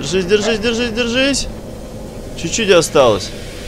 Держись, держись, держись, держись. Чуть-чуть осталось.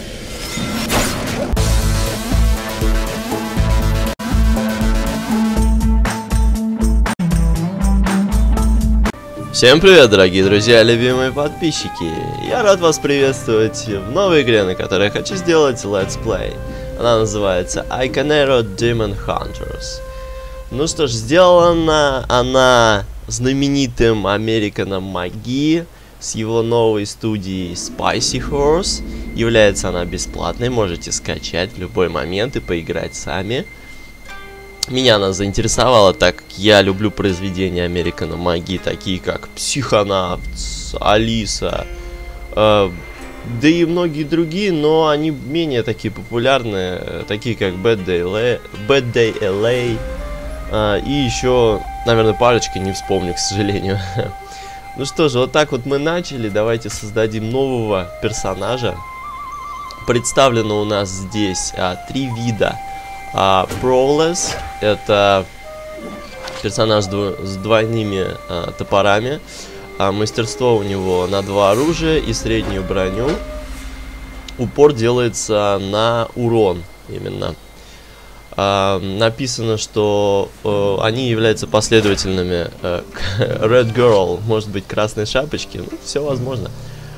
Всем привет, дорогие друзья, любимые подписчики! Я рад вас приветствовать в новой игре, на которой я хочу сделать Let's Play. Она называется Iconero Demon Hunters. Ну что ж, сделана она знаменитым Американом Маги с его новой студией Spicy Horse. Является она бесплатной, можете скачать в любой момент и поиграть сами. Меня она заинтересовала, так как я люблю произведения Американа Маги, такие как Psychonauts, Алиса, да и многие другие, но они менее такие популярные, такие как Bad Day LA, и еще, наверное, парочка, не вспомню, к сожалению. Ну что же, вот так вот мы начали, давайте создадим нового персонажа. Представлено у нас здесь 3 вида. Prowless — это персонаж с двойными топорами. Мастерство у него на 2 оружия и среднюю броню. Упор делается на урон именно. Написано, что они являются последовательными Red Girl, может быть, красной шапочки. Ну, все возможно.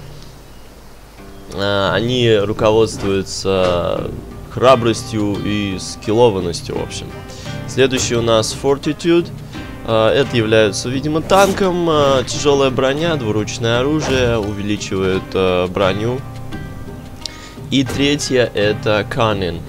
Они руководствуются храбростью и скиллованностью, в общем. Следующий у нас Fortitude. Это является, видимо, танком. Тяжелая броня, двуручное оружие, увеличивает броню. И третье это Cunning.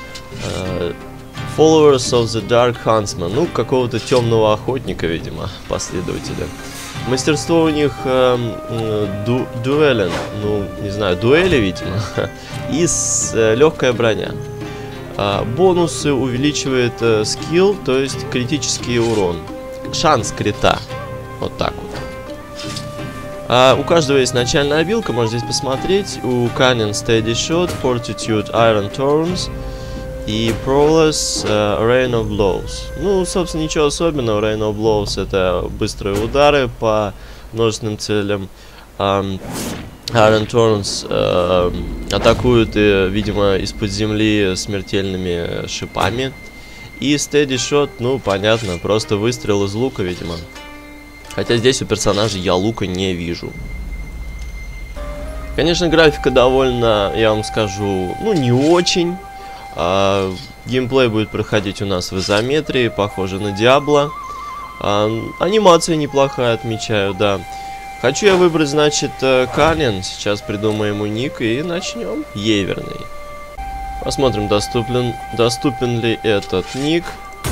Followers of the Dark Huntsman. Ну, какого-то темного охотника, видимо, последователя. Мастерство у них дуэлен, ну, не знаю, дуэли, видимо, и легкая броня. Бонусы увеличивает скилл, то есть критический урон. Шанс крита. Вот так вот. У каждого есть начальная обилка, можно здесь посмотреть. У Cunning Steady Shot, Fortitude Iron Thorns и Prowless Rain of Blows. Ну, собственно, ничего особенного. Rain of Blows — это быстрые удары по множественным целям. Iron Thorns атакуют, видимо, из-под земли смертельными шипами. И Steady Shot, ну, понятно, просто выстрел из лука, видимо. Хотя здесь у персонажа я лука не вижу. Конечно, графика довольно, я вам скажу, ну, не очень. Геймплей будет проходить у нас в изометрии, похоже на Diablo. Анимация неплохая, отмечаю, да. Хочу я выбрать, значит, Cunning. Сейчас придумаем ему ник и начнем. Еверный. Посмотрим, доступен ли этот ник.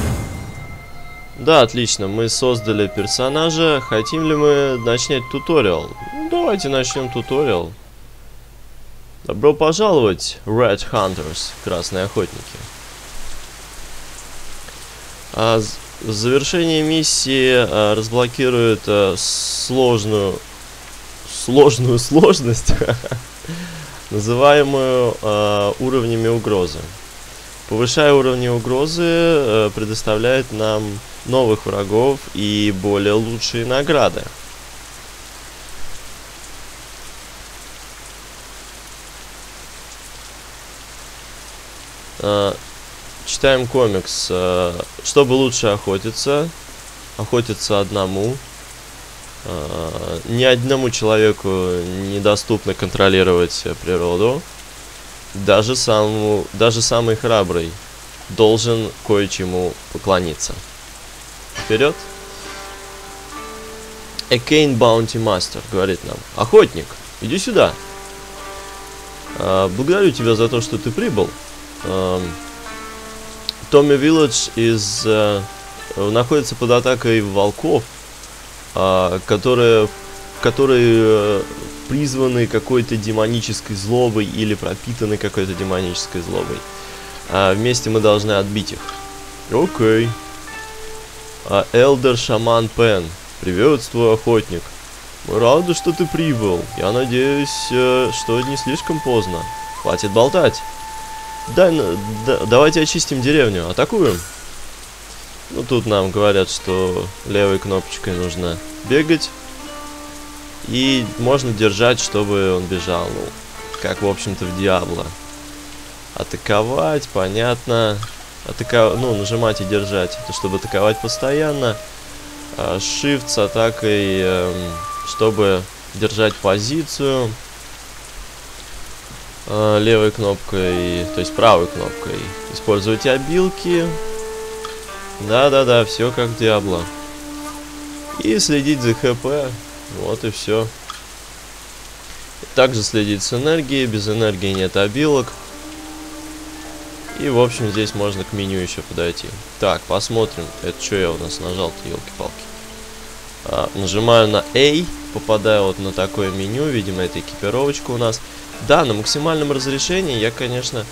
Да, отлично, мы создали персонажа. Хотим ли мы начать туториал? Давайте начнем туториал. Добро пожаловать, Red Hunters, красные охотники. Завершение миссии разблокирует сложную сложность, называемую уровнями угрозы. Повышая уровни угрозы, предоставляет нам новых врагов и более лучшие награды. Читаем комикс. Чтобы лучше охотиться одному. Ни одному человеку недоступно контролировать природу. Даже самый храбрый должен кое-чему поклониться. Вперед! A Cane Bounty Master говорит нам: охотник, иди сюда. Благодарю тебя за то, что ты прибыл. Tommy Village находится под атакой волков, которые призваны какой-то демонической злобой или пропитаны какой-то демонической злобой. Вместе мы должны отбить их. Окей. Elder Shaman Pen. Приветствую, охотник. Мы рады, что ты прибыл. Я надеюсь, что не слишком поздно. Хватит болтать. Давайте очистим деревню. Атакуем. Ну, тут нам говорят, что левой кнопочкой нужно бегать. И можно держать, чтобы он бежал. Ну, как, в общем-то, в Диабло. Атаковать, понятно. Ну, нажимать и держать. Это чтобы атаковать постоянно. Shift с атакой, чтобы держать позицию. Левой кнопкой, то есть правой кнопкой. Используйте обилки. Да-да-да, все как в Диабло. И следить за ХП. Вот и все. Также следить с энергией. Без энергии нет обилок. И, в общем, здесь можно к меню еще подойти. Так, посмотрим. Это что я у нас нажал-то, елки-палки. Нажимаю на A. Попадаю вот на такое меню. Видимо, это экипировочка у нас. Да, на максимальном разрешении я, конечно,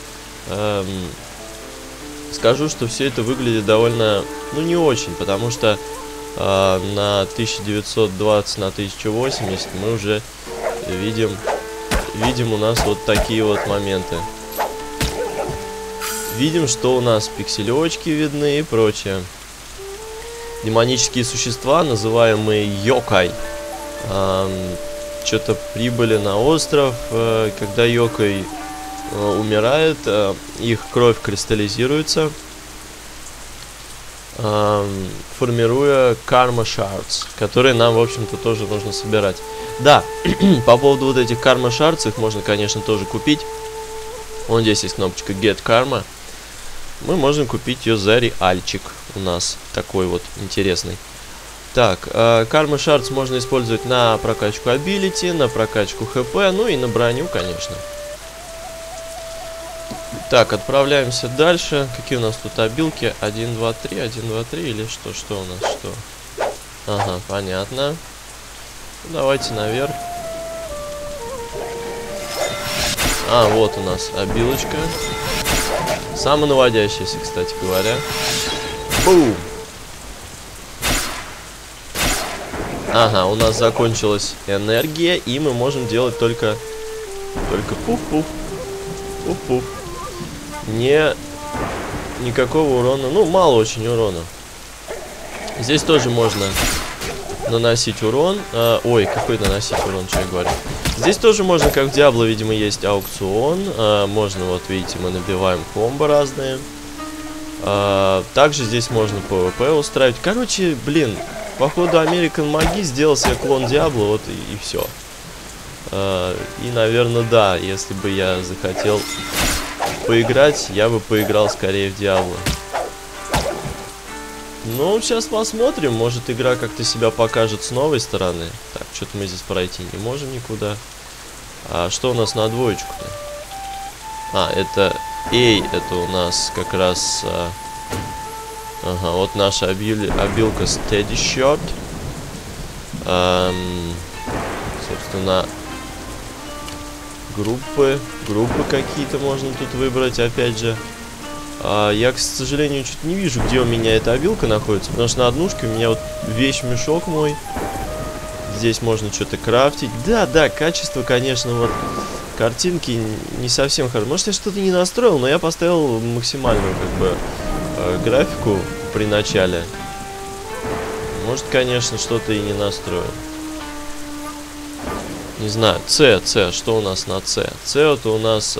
скажу, что все это выглядит довольно, ну, не очень. Потому что на 1920 на 1080 мы уже видим у нас вот такие вот моменты. Видим, что у нас пикселечки видны и прочее. Демонические существа, называемые йокай, что-то прибыли на остров. Когда йокай умирает, их кровь кристаллизируется, формируя карма шардс, которые нам, в общем-то, тоже нужно собирать. Да, по поводу вот этих карма шардс, их можно, конечно, тоже купить. Вон здесь есть кнопочка Get Karma. Мы можем купить ее за реальчик. У нас такой вот интересный. Так, карма шардс можно использовать на прокачку абилити, на прокачку хп, ну и на броню, конечно. Так, отправляемся дальше. Какие у нас тут обилки? 1, 2, 3, 1, 2, 3 или что? Что у нас? Что? Ага, понятно. Ну, давайте наверх. Вот у нас обилочка. Самонаводящаяся, кстати говоря. Бум! Ага, у нас закончилась энергия, и мы можем делать только пуф-пуф. Пуф-пуф. Никакого урона. Ну, мало очень урона. Здесь тоже можно наносить урон. Ой, какой наносить урон, что я говорю. Здесь тоже можно, как в Диабло, видимо, есть аукцион. Можно, вот видите, мы набиваем комбо разные. Также здесь можно PvP устраивать. Короче, блин, походу American Magi сделал себе клон Диабло, вот и все. И, наверное, да, если бы я захотел поиграть, я бы поиграл скорее в Диабло. Ну, сейчас посмотрим, может игра как-то себя покажет с новой стороны. Так, что-то мы здесь пройти не можем никуда. Что у нас на двоечку-то? Это A, это у нас как раз... Ага, вот наша обилка Steady Shot. Собственно, группы какие-то можно тут выбрать, опять же. Я, к сожалению, чуть не вижу, где у меня эта обилка находится, потому что на однушке у меня вот вещь-мешок мой. Здесь можно что-то крафтить. Да, качество, конечно, вот картинки не совсем хорошо. Может, я что-то не настроил, но я поставил максимальную, как бы, графику при начале. Может, конечно, что-то и не настроил. Не знаю. С, что у нас на С? С это у нас...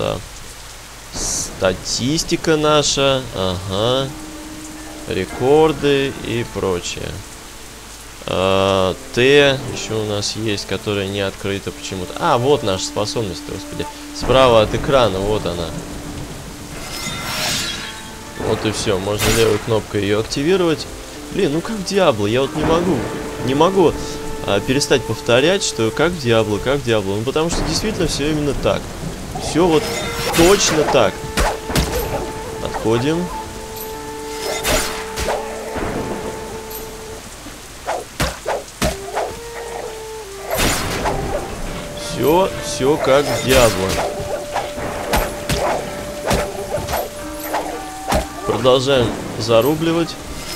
статистика наша, ага, рекорды и прочее. Т еще у нас есть, которая не открыта почему-то. Вот наша способность, господи. Справа от экрана, вот она. Вот и все, можно левой кнопкой ее активировать. Блин, ну как в Диабло, я вот не могу перестать повторять, что как в Диабло. Ну потому что действительно все именно так. Все вот точно так. Отходим. Все как в Диабло. Продолжаем зарубливать.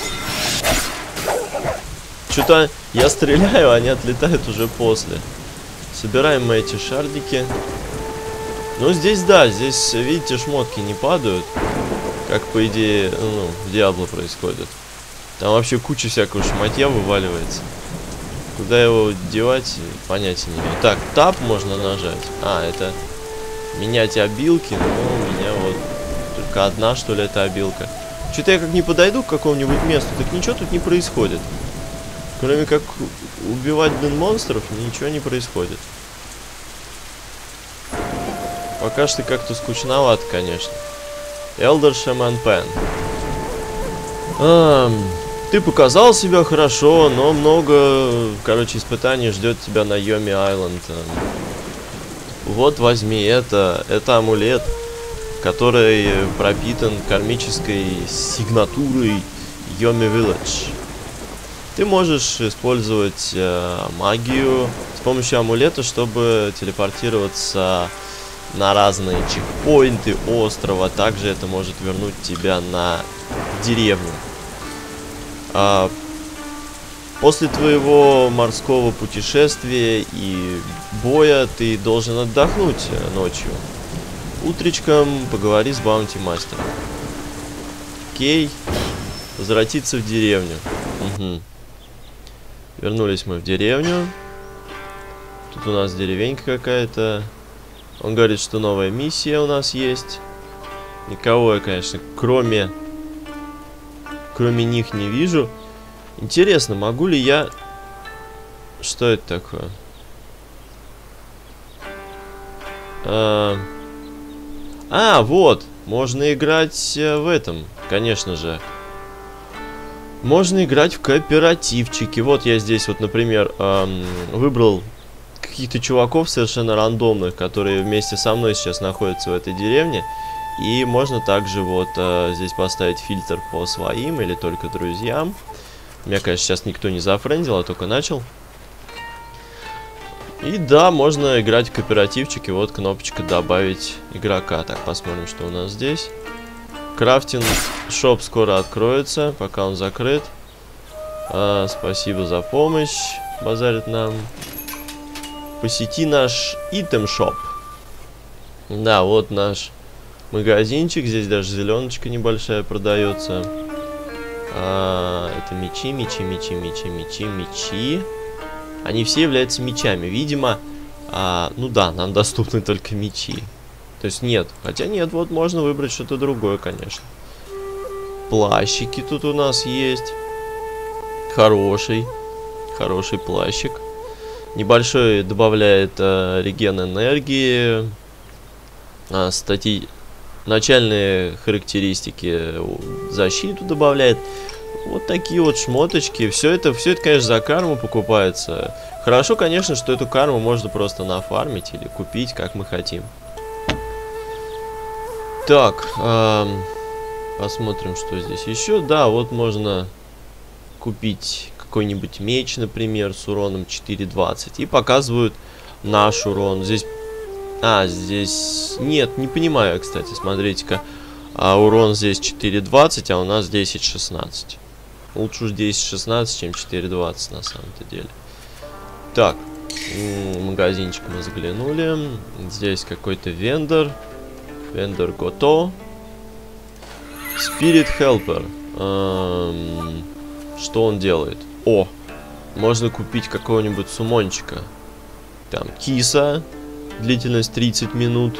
Что-то я стреляю, они отлетают уже после. Собираем мы эти шардики. Ну, здесь, да, здесь, видите, шмотки не падают. Как, по идее, ну, в Диабло происходит. Там вообще куча всякого шматья вываливается. Куда его девать, понятия не имею. Так, тап можно нажать. А, это менять обилки. Но у меня вот только одна, что ли, эта обилка. Что-то я как не подойду к какому-нибудь месту, так ничего тут не происходит. Кроме как убивать, блин, монстров, ничего не происходит. Пока что как-то скучновато, конечно. Elder Shaman Pen. Ты показал себя хорошо, но много, короче, испытаний ждет тебя на Йоми Айленд. Вот возьми это. Это амулет, который пропитан кармической сигнатурой Йоми Village. Ты можешь использовать магию с помощью амулета, чтобы телепортироваться на разные чекпоинты острова. Также это может вернуть тебя на деревню. После твоего морского путешествия и боя ты должен отдохнуть ночью. Утречком поговори с баунти-мастером. Окей. Возвратиться в деревню. Угу. Вернулись мы в деревню. Тут у нас деревенька какая-то. Он говорит, что новая миссия у нас есть. Никого я, конечно, кроме них не вижу. Интересно, могу ли я... Что это такое? Вот. Можно играть в этом, конечно же. Можно играть в кооперативчики. Вот я здесь вот, например, выбрал каких-то чуваков совершенно рандомных, которые вместе со мной сейчас находятся в этой деревне. И можно также вот здесь поставить фильтр по своим или только друзьям. Меня, конечно, сейчас никто не зафрендил, а только начал. И да, можно играть в кооперативчики. Вот кнопочка «Добавить игрока». Так, посмотрим, что у нас здесь. Крафтинг шоп скоро откроется, пока он закрыт. Спасибо за помощь, базарит нам. Посети наш итем шоп. Да, вот наш магазинчик. Здесь даже зеленочка небольшая продается. Это мечи. Они все являются мечами. Видимо, ну да, нам доступны только мечи. То есть нет. Хотя нет, вот можно выбрать что-то другое, конечно. Плащики тут у нас есть. Хороший плащик. Небольшой добавляет реген энергии. Начальные характеристики защиту добавляет. Вот такие вот шмоточки. Все это, конечно, за карму покупается. Хорошо, конечно, что эту карму можно просто нафармить или купить, как мы хотим. Так, посмотрим, что здесь еще. Да, вот можно купить какой-нибудь меч, например, с уроном 4.20. И показывают наш урон. Здесь... здесь... Нет, не понимаю, кстати, смотрите-ка. Урон здесь 4.20, а у нас 10.16. Лучше уж 10.16, чем 4.20 на самом-то деле. Так, магазинчик мы заглянули. Здесь какой-то вендор. Вендор Гото. Spirit Helper. Что он делает? О! Можно купить какого-нибудь сумончика. Там киса. Длительность 30 минут.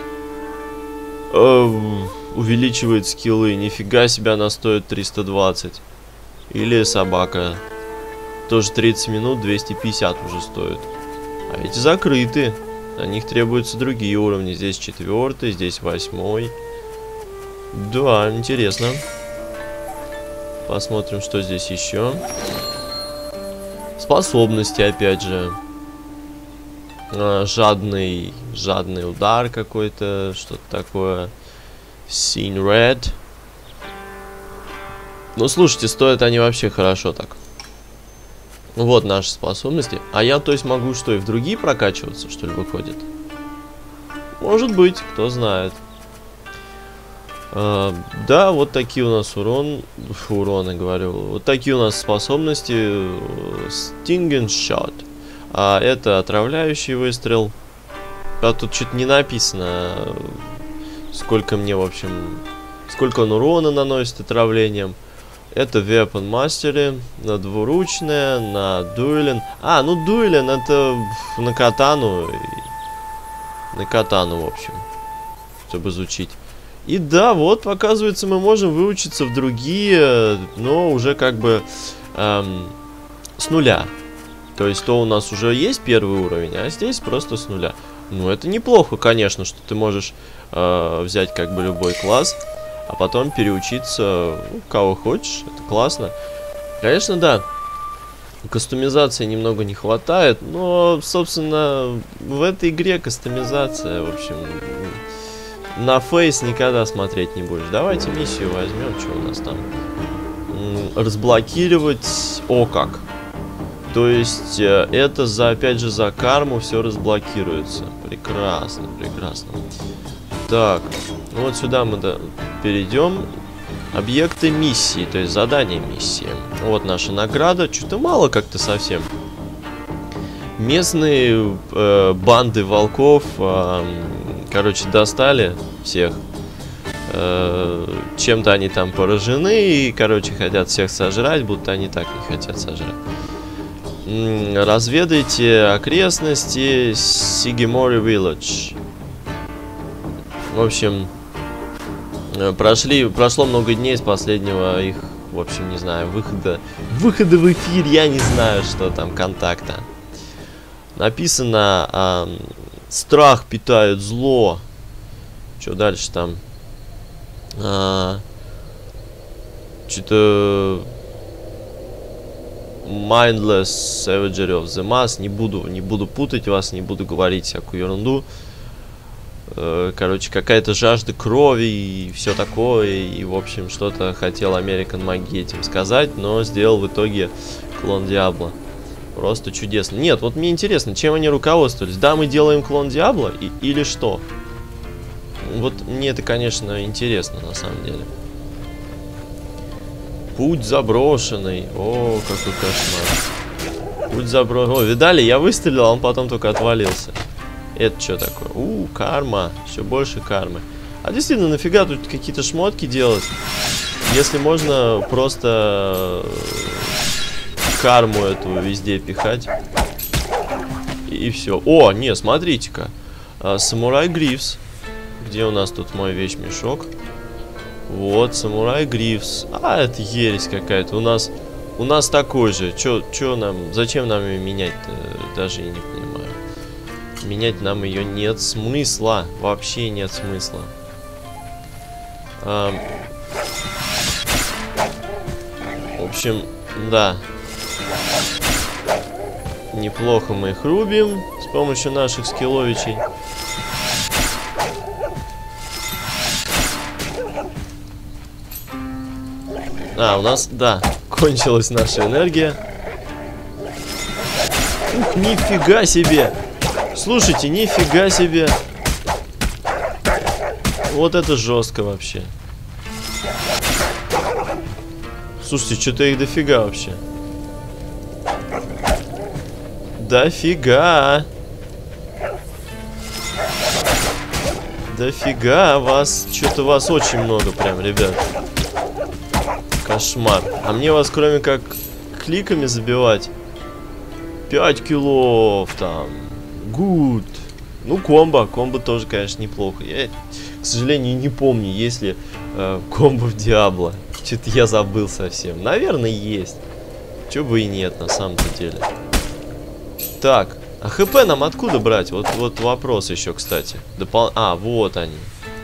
Увеличивает скиллы. Нифига себе, она стоит 320. Или собака. Тоже 30 минут, 250 уже стоит. А эти закрыты. На них требуются другие уровни. Здесь 4-й, здесь 8-й. Да, интересно. Посмотрим, что здесь еще. Способности, опять же. Жадный удар какой-то. Что-то такое. Seen Red. Ну, слушайте, стоят они вообще хорошо так. Вот наши способности. А я, то есть, могу что, и в другие прокачиваться, что ли, выходит? Может быть, кто знает. Да, вот такие у нас уроны, говорю. Вот такие у нас способности. Stinging Shot. Это отравляющий выстрел. А тут что-то не написано, сколько мне, в общем... Сколько он урона наносит отравлением. Это Weapon Mastery, на двуручное, на дуэлен. А, ну дуэлен это на катану. На катану, в общем. Чтобы изучить. И да, вот, оказывается, мы можем выучиться в другие, но уже как бы с нуля. То есть то у нас уже есть первый уровень, а здесь просто с нуля. Ну, это неплохо, конечно, что ты можешь взять как бы любой класс, а потом переучиться, ну, кого хочешь. Это классно. Конечно, да. Кастомизации немного не хватает, но, собственно, в этой игре кастомизация, в общем, на фейс никогда смотреть не будешь. Давайте миссию возьмем, что у нас там. Разблокировать. О, как. То есть, это за, опять же, за карму все разблокируется. Прекрасно, прекрасно. Так, ну вот сюда мы перейдем. Объекты миссии, то есть задание миссии. Вот наша награда. Что-то мало как-то совсем. Местные банды волков, короче, достали всех. Чем-то они там поражены и, короче, хотят всех сожрать, будто они так не хотят сожрать. Разведайте окрестности Сигимори Village. В общем, прошло много дней с последнего их, в общем, не знаю, выхода в эфир, я не знаю, что там, контакта. Написано, страх питает зло. Что дальше там? Что-то mindless savagery of the mass. Не буду путать вас, не буду говорить всякую ерунду. Короче, какая-то жажда крови и все такое. И, в общем, что-то хотел American Magi этим сказать, но сделал в итоге клон Диабло. Просто чудесно. Нет, вот мне интересно, чем они руководствовались. Да, мы делаем клон Диабло или что? Вот мне это, конечно, интересно на самом деле. Путь заброшенный. О, какой кошмар. Путь заброшенный. О, видали, я выстрелил, а он потом только отвалился. Это что такое? Карма. Все больше кармы. А действительно, нафига тут какие-то шмотки делать? Если можно просто карму эту везде пихать. И все. О, не, смотрите-ка. Самурай Грифс. Где у нас тут мой вещмешок? Вот, Самурай Грифс. А, это ересь какая-то. У нас такой же. Чё нам... Зачем нам ее менять-то? Даже и не понимаю. Менять нам ее нет смысла. Вообще нет смысла. В общем, да. Неплохо мы их рубим с помощью наших скилловичей. А, у нас, да, кончилась наша энергия. Ух, нифига себе! Слушайте, нифига себе! Вот это жестко вообще. Слушайте, что-то их дофига вообще. Дофига! Дофига вас! Что-то вас очень много прям, ребят. Кошмар. А мне вас кроме как кликами забивать 5 киллов там. Гуд. Ну, комбо. Комбо тоже, конечно, неплохо. Я, к сожалению, не помню, есть ли комбо в Диабло. Что-то я забыл совсем. Наверное, есть. Чё бы и нет, на самом-то деле. Так. А ХП нам откуда брать? Вот вопрос еще, кстати. А, вот они.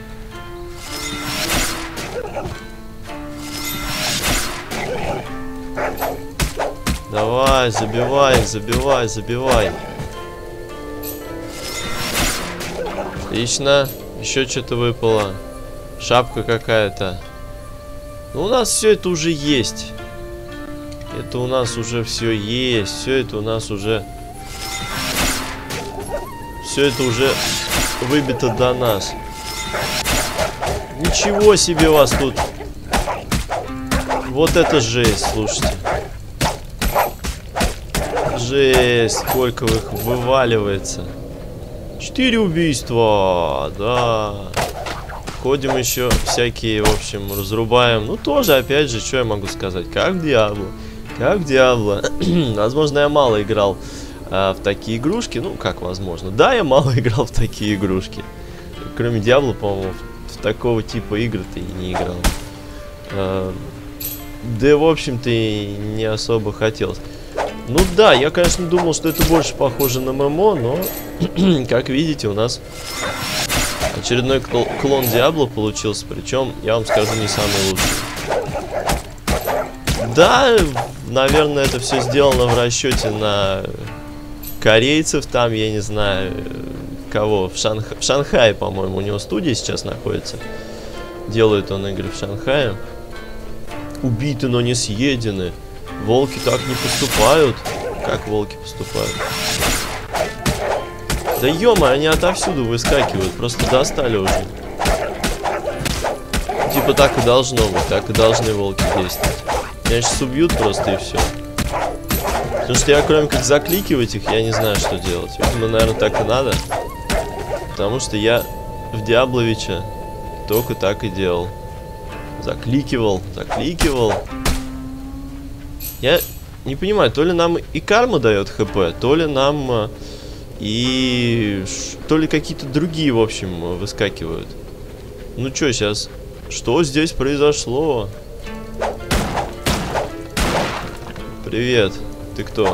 Давай, забивай, забивай, забивай. Отлично. Еще что-то выпало. Шапка какая-то. Ну, у нас все это уже есть. Это у нас уже все есть. Все это у нас уже... Все это уже выбито до нас. Ничего себе вас тут. Вот это жесть, слушайте. Жесть, сколько их вываливается. 4 убийства, да. ходим еще всякие, в общем, разрубаем. Ну, тоже, опять же, что я могу сказать? Как в Диабло. Как в Диабло. Возможно, я мало играл в такие игрушки. Ну, как возможно. Да, я мало играл в такие игрушки. Кроме Диабло, по-моему, в такого типа игр-то и не играл. Да, в общем-то, и не особо хотелось. Ну да, я, конечно, думал, что это больше похоже на ММО, но, как видите, у нас очередной клон Диабло получился. Причем, я вам скажу, не самый лучший. Да, наверное, это все сделано в расчете на корейцев там, я не знаю, кого. В Шанхае, по-моему, у него студия сейчас находится. Делает он игры в Шанхае. Убиты, но не съедены. Волки так не поступают. Как волки поступают? Да ё-моё, они отовсюду выскакивают. Просто достали уже. Типа так и должно быть. Так и должны волки действовать. Меня сейчас убьют просто и все. Потому что я, кроме как закликивать их, я не знаю, что делать. Видимо, наверное, так и надо. Потому что я в Диабловича только так и делал. Закликивал, закликивал. Я не понимаю, то ли нам и карма дает хп, то ли нам то ли какие-то другие, в общем, выскакивают. Ну чё сейчас? Что здесь произошло? Привет, ты кто?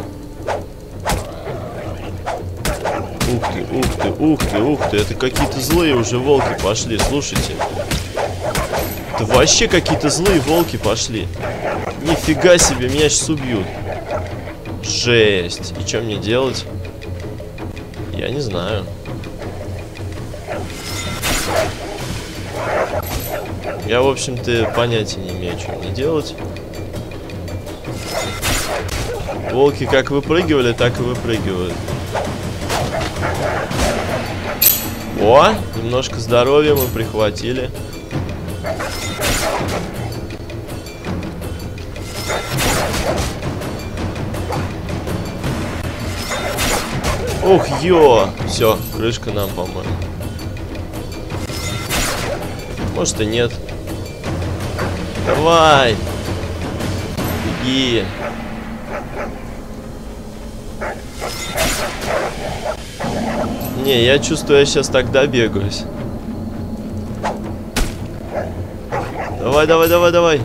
Ух ты, ух ты, ух ты, ух ты. Это какие-то злые уже волки пошли, слушайте. Это вообще какие-то злые волки пошли. Нифига себе, меня сейчас убьют. Жесть. И что мне делать? Я не знаю. Я, в общем-то, понятия не имею, что мне делать. Волки как выпрыгивали, так и выпрыгивают. О, немножко здоровья мы прихватили. Ух, ё! Все, крышка нам, по-моему. Может и нет. Давай! Беги! Не, я чувствую, я сейчас так добегаюсь. Давай, давай, давай, давай!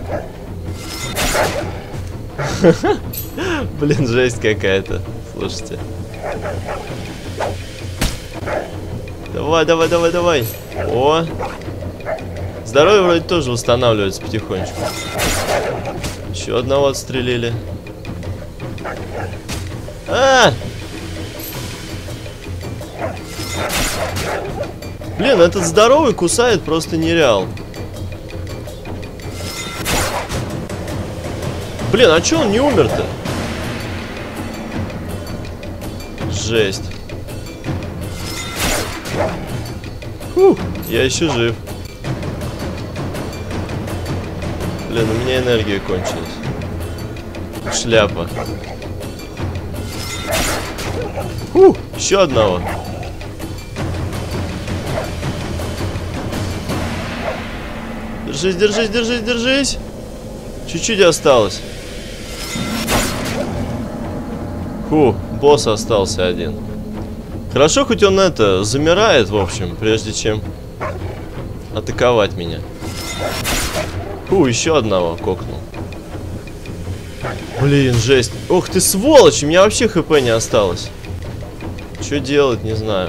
Блин, жесть какая-то. Слушайте. Давай, давай, давай, давай. О! Здоровье вроде тоже восстанавливается потихонечку. Еще одного отстрелили. А! Блин, этот здоровый кусает просто нереал. Блин, а чё он не умер-то? Жесть. Фух, я еще жив. Блин, у меня энергия кончилась. Шляпа. Фух, еще одного. Держись, держись, держись, держись. Чуть-чуть осталось. Фу, босс остался один. Хорошо, хоть он это замирает, в общем, прежде чем атаковать меня. Фу, еще одного кокнул. Блин, жесть. Ох ты сволочь, у меня вообще хп не осталось. Что делать, не знаю.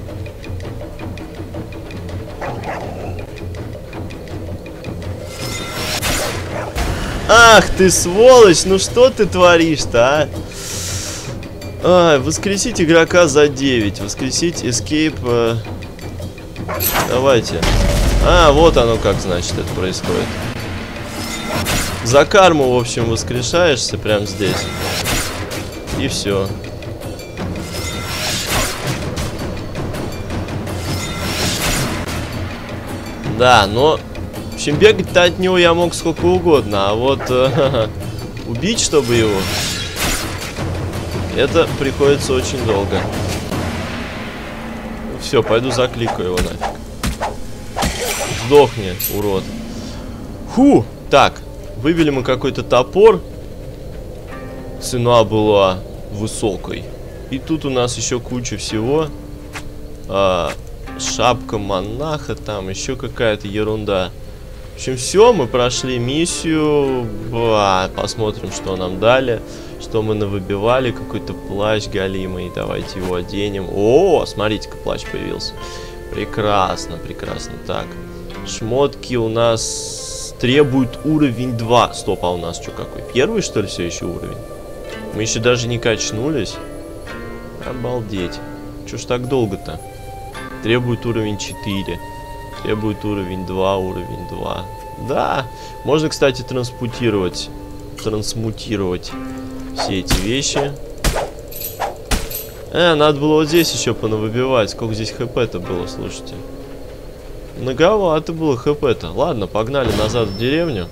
Ах ты сволочь, ну что ты творишь-то, а? Воскресить игрока за 9. Воскресить escape. Давайте. Вот оно как, значит, это происходит. За карму, в общем, воскрешаешься прямо здесь. И все. Да, но... В общем, бегать-то от него я мог сколько угодно. А вот убить, чтобы его... Это приходится очень долго. Все, пойду закликаю его нафиг. Сдохни, урод. Фу! Так, вывели мы какой-то топор. Цена была высокой. И тут у нас еще куча всего. Шапка монаха, там еще какая-то ерунда. В общем, все, мы прошли миссию. Посмотрим, что нам дали. Что мы навыбивали. Какой-то плащ галимый. Давайте его оденем. О, смотрите-ка, плащ появился. Прекрасно, прекрасно. Так, шмотки у нас требуют уровень 2. Стоп, а у нас что какой? Первый, что ли, все еще уровень? Мы еще даже не качнулись. Обалдеть. Чё ж так долго-то? Требует уровень 4. Требует уровень 2, уровень 2. Да, можно, кстати, трансмутировать все эти вещи. Надо было вот здесь еще понавыбивать. Сколько здесь хп-то было, слушайте. Многовато было хп-то. Ладно, погнали назад в деревню.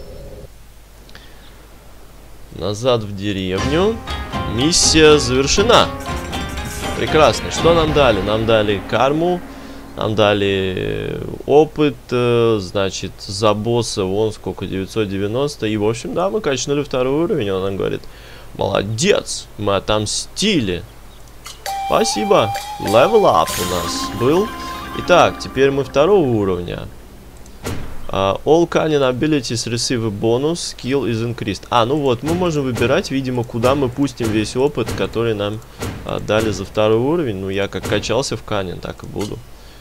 Назад в деревню. Миссия завершена. Прекрасно. Что нам дали? Нам дали карму. Нам дали опыт. Значит, за босса вон сколько, 990. И, в общем, да, мы качнули второй уровень. Он нам говорит: молодец, мы отомстили. Спасибо. Level up у нас был. Итак, теперь мы второго уровня. All canon abilities receive a bonus, skill is increased. Ну вот, мы можем выбирать, видимо, куда мы пустим весь опыт, который нам дали за второй уровень. Ну, я как качался в канин, так и буду.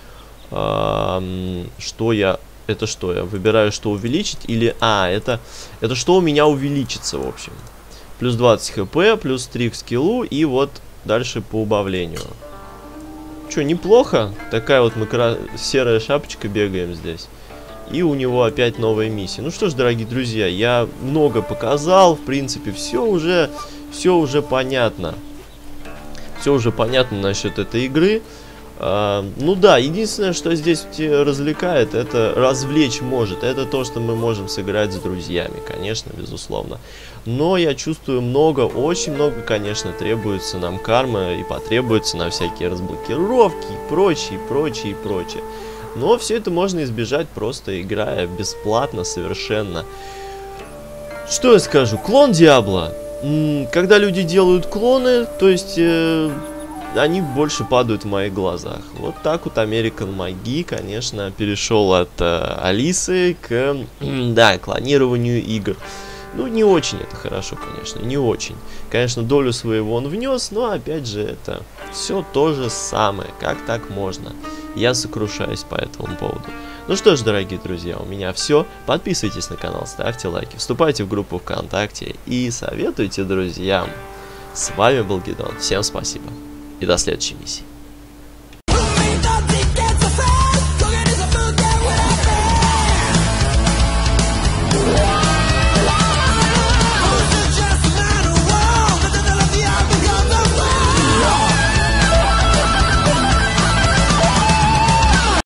Что я... Это что? Я выбираю, что увеличить? Или... это что у меня увеличится, в общем. Плюс 20 хп, плюс 3 к скиллу, и вот дальше по убавлению. Что, неплохо? Такая вот серая шапочка, бегаем здесь. И у него опять новая миссия. Ну что ж, дорогие друзья, я много показал. В принципе, все уже понятно. Все уже понятно насчет этой игры. Ну да, единственное, что здесь развлекает, это развлечь может. Это то, что мы можем сыграть с друзьями, конечно, безусловно. Но я чувствую очень много, конечно, требуется нам кармы и потребуется на всякие разблокировки и прочее. Но все это можно избежать, просто играя бесплатно совершенно. Что я скажу? Клон Диабло. Когда люди делают клоны, то есть... они больше падают в моих глазах. Вот так вот American McGee, конечно, перешел от Алисы к, клонированию игр. Ну, не очень это хорошо, конечно, не очень. Конечно, долю своего он внес, но, опять же, это все то же самое. Как так можно? Я сокрушаюсь по этому поводу. Ну что ж, дорогие друзья, у меня все. Подписывайтесь на канал, ставьте лайки, вступайте в группу ВКонтакте и советуйте друзьям. С вами был Гидон. Всем спасибо. И до следующей миссии.